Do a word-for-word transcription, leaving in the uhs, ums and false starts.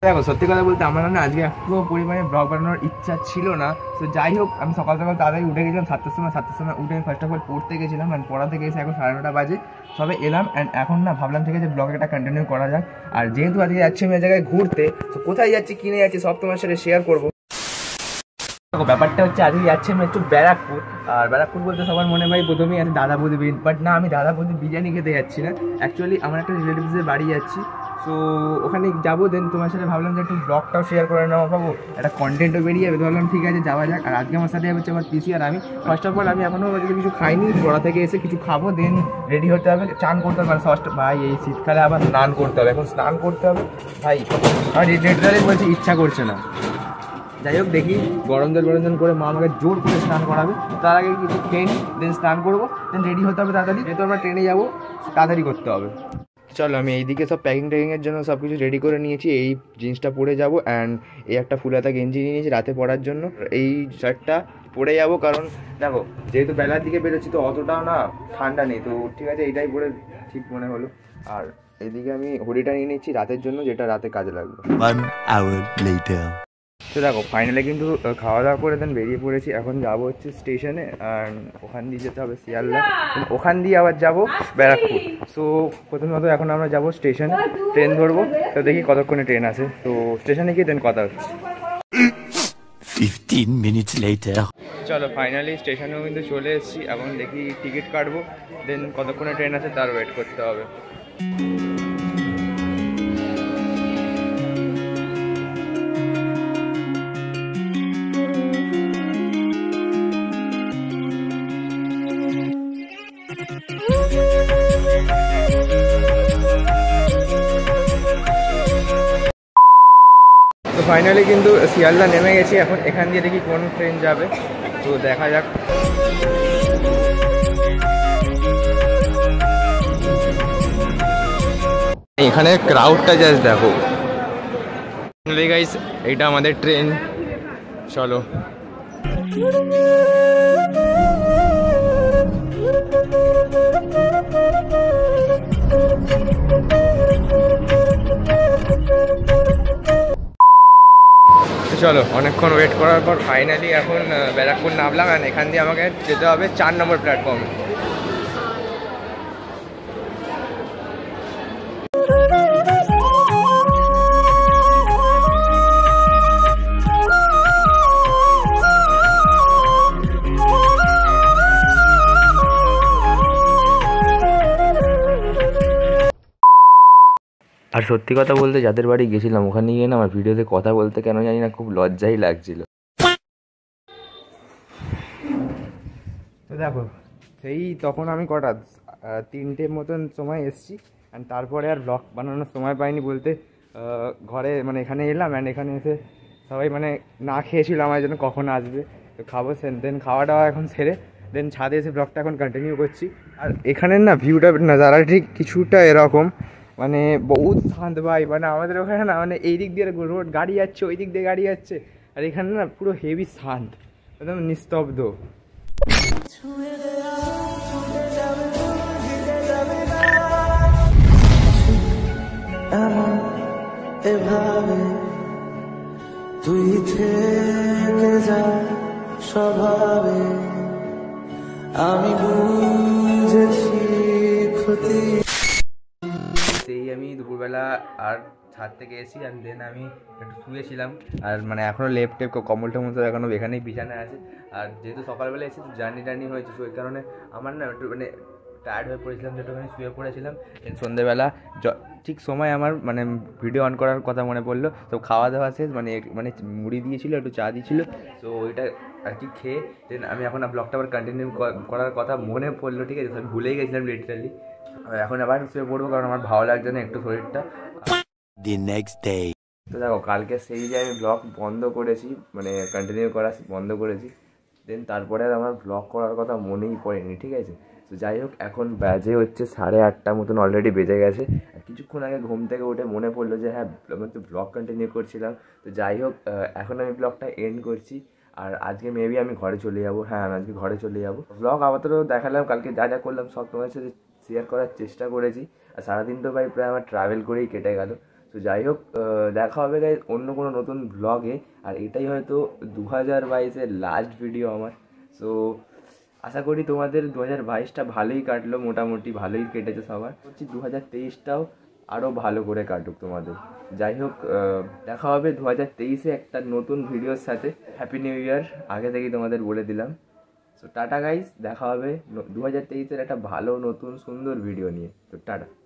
দেখো সত্যি কথা বলতে আমার না আজকে একটু পরিমাণে ব্লগ বানানোর ইচ্ছা ছিল না। তো যাই হোক আমি সকাল সকাল তাড়াতাড়ি উঠে গেছিলাম, সাতটার সময় সাতটার সময় উঠে ফার্স্ট অফ অল পড়তে গেছিলাম, অ্যান্ড পড়া থেকে এসে এখন সাড়ে নটা বাজে সবে এলাম। অ্যান্ড এখন না ভাবলাম ঠিক আছে ব্লগ একটা কন্টিনিউ করা যাক। আর যেহেতু আজকে যাচ্ছি আমি জায়গায় ঘুরতে, তো কোথায় যাচ্ছি কিনে যাচ্ছি সব তোমার সাথে শেয়ার করবো। ব্যাপারটা হচ্ছে আজকে যাচ্ছি আমি একটু ব্যারাকপুর। আর ব্যারাকপুর বলতে সবার মনে হয় প্রথমেই আছে দাদা বৌদি বিরিয়ানি, বাট না আমি দাদা বৌদি বিরিয়ানি খেতে যাচ্ছি না, অ্যাকচুয়ালি আমার একটা রিলেটিভসের বাড়ি যাচ্ছি। সো ওখানে যাবো, দেন তোমার সাথে ভাবলাম যে একটু ব্লগটাও শেয়ার করে নেওয়া পাবো, একটা কন্টেন্টও বেরিয়ে যাবে। ভাবলাম ঠিক আছে যাওয়া যাক। আর আজকে আমার সাথে হচ্ছে আমার পিসি আর আমি। ফার্স্ট অফ অল আমি এখনও কিছু খাইনি, পড়া থেকে এসে কিছু খাবো, দেন রেডি হতে হবে, চান করতে হবে। মানে ফার্স্ট ভাই এই শীতকালে আবার স্নান করতে হবে, এখন স্নান করতে হবে ভাই আর লিটারালি বলছি ইচ্ছা করছে না। যাই হোক দেখি গরম জল গরম জল করে মা আমাকে জোর করে স্নান করাবে, তার আগে কিছু খেয়ে নিই, দেন স্নান করবো, দেন রেডি হতে হবে তাড়াতাড়ি, যেহেতু আমরা ট্রেনে যাবো তাড়াতাড়ি করতে হবে। চলো আমি এইদিকে সব প্যাকিং ট্যাকিংয়ের জন্য সব কিছু রেডি করে নিয়েছি। এই জিন্সটা পরে যাবো, অ্যান্ড এই একটা ফুলাতা গেঞ্জি নিয়ে নিয়েছি রাতে পরার জন্য। এই শার্টটা পরে যাবো, কারণ দেখো যেহেতু বেলার দিকে বেরোচ্ছি তো অতটাও না ঠান্ডা নেই, তো ঠিক আছে এইটাই পরে ঠিক মনে হলো। আর এইদিকে আমি হুডিটা নিয়ে নিচ্ছি রাতের জন্য, যেটা রাতে কাজে লাগবে। তো দেখো ফাইনালি কিন্তু খাওয়া দাওয়া করে দেন বেরিয়ে পড়েছি। এখন যাবো হচ্ছে স্টেশনে, আর ওখান দিয়ে যেতে হবে শিয়ালদা, ওখান দিয়ে আবার যাবো ব্যারাকপুর। সো প্রথমত এখন আমরা যাবো স্টেশন, ট্রেন ধরবো, তো দেখি কতক্ষণে ট্রেন আসে। তো স্টেশনে গিয়ে দেন কথা হচ্ছে। fifteen minutes later. চলো ফাইনালি স্টেশনেও কিন্তু চলে এসেছি, এখন দেখি টিকিট কাটবো, দেন কতক্ষণে ট্রেন আসে তার ওয়েট করতে হবে। তো ফাইনালি কিন্তু শিয়ালদা নেমে গেছি, এখন এখান দিয়ে দেখি কোন ট্রেন যাবে, তো দেখা যাক। এখানে ক্রাউডটা জাস্ট দেখো। ফাইনালি গাইস এইটা আমাদের ট্রেন, চলো। চলো অনেকক্ষণ ওয়েট করার পর ফাইনালি এখন ব্যারাকপুর নামলাম, আর এখান দিয়ে আমাকে যেতে হবে চার নম্বর প্ল্যাটফর্মে। আর সত্যি কথা বলতে যাদের বাড়ি গেছিলাম ওখানে গিয়ে না আমার ভিডিওতে কথা বলতে কেন জানি না খুব লজ্জাই লাগছিল। তো দেখো সেই তখন আমি কটা তিনটের মতন সময় এসছি, অ্যান্ড তারপরে আর ব্লগ বানানোর সময় পাইনি বলতে ঘরে মানে এখানে এলাম, অ্যান্ড এখানে এসে সবাই মানে না খেয়েছিল আমার জন্য কখন আসবে, তো খাবো। দেন খাওয়া দাওয়া এখন সেরে দেন ছাদে এসে ব্লগটা এখন কন্টিনিউ করছি। আর এখানের না ভিউটা নাজারা ঠিক কিছুটা এরকম, মানে বহুত শান্ত ভাই, মানে আমাদের ওখানে না মানে এই দিক দিয়ে রোড গাড়ি যাচ্ছে, ওই দিক দিয়ে গাড়ি যাচ্ছে, আর এখানে না পুরো হেভি শান্ত, একদম নিস্তব্ধ। এভাবে তুই থেকে যা স্বভাবে আমি বুঝেছি ক্ষতি। সেই আমি দুপুরবেলা আর ছাদ থেকে এসি, আর দেন আমি একটু শুয়েছিলাম, আর মানে এখনও লেপ টেপ কম্বল টম্বল তো এখনও এখানেই বিছানায় আছে। আর যেহেতু সকালবেলা এসে জার্নি টার্নি হয়েছে, তো ওই কারণে আমার না একটু মানে টায়ার্ড হয়ে পড়েছিলাম, যেটুখানি শুয়ে পড়েছিলাম। দেন সন্ধ্যেবেলা ঠিক সময় আমার মানে ভিডিও অন করার কথা মনে পড়লো, তো খাওয়া দাওয়া শেষ, মানে মানে মুড়ি দিয়েছিল একটু চা দিয়েছিল, তো ওইটা আর কি খেয়ে দেন আমি এখন ব্লগটা আবার কন্টিনিউ করার কথা মনে পড়লো, ঠিক আছে, আমি ভুলেই গেছিলাম লিটারালি। এখন আবার শুয়ে পড়বো কারণ আমার ভালো লাগছে না একটু শরীরটা। The next day. তো দেখো কালকে সেই যে আমি ব্লগ বন্ধ করেছি, মানে কন্টিনিউ করা বন্ধ করেছি, দেন তারপরে আর আমার ব্লগ করার কথা মনেই পড়েনি, ঠিক আছে। তো যাই হোক এখন বাজে হচ্ছে সাড়ে আটটা মতন অলরেডি বেজে গেছে। আর কিছুক্ষণ আগে ঘুম থেকে উঠে মনে পড়লো যে হ্যাঁ আমি তো ব্লগ কন্টিনিউ করছিলাম। তো যাই হোক এখন আমি ব্লগটা এন্ড করছি, আর আজকে মেবি আমি ঘরে চলে যাবো। হ্যাঁ আমি আজকে ঘরে চলে যাবো। ব্লগ আপাতত দেখালাম, কালকে যা যা করলাম সব তোমার সাথে শেয়ার করার চেষ্টা করেছি। আর সারাদিন তো ভাই প্রায় আমার ট্রাভেল করেই কেটে গেল। তো তো যাই হোক, আহ, দেখা হবে গাইজ অন্য কোনো নতুন ব্লগে। আর এটাই হয়তো দু হাজার বাইশের লাস্ট ভিডিও আমার। সো আশা করি তোমাদের দু হাজার বাইশটা ভালোই কাটলো, মোটামুটি ভালোই কেটেছে সবার। হচ্ছে দু হাজার তেইশটাও আরও ভালো করে কাটুক তোমাদের। যাই হোক, আহ, দেখা হবে দু হাজার তেইশে একটা নতুন ভিডিওর সাথে। হ্যাপি নিউ ইয়ার আগে থেকেই তোমাদের বলে দিলাম। সো টাটা গাইস, দেখা হবে দু হাজার তেইশের একটা ভালো নতুন সুন্দর ভিডিও নিয়ে। তো টাটা।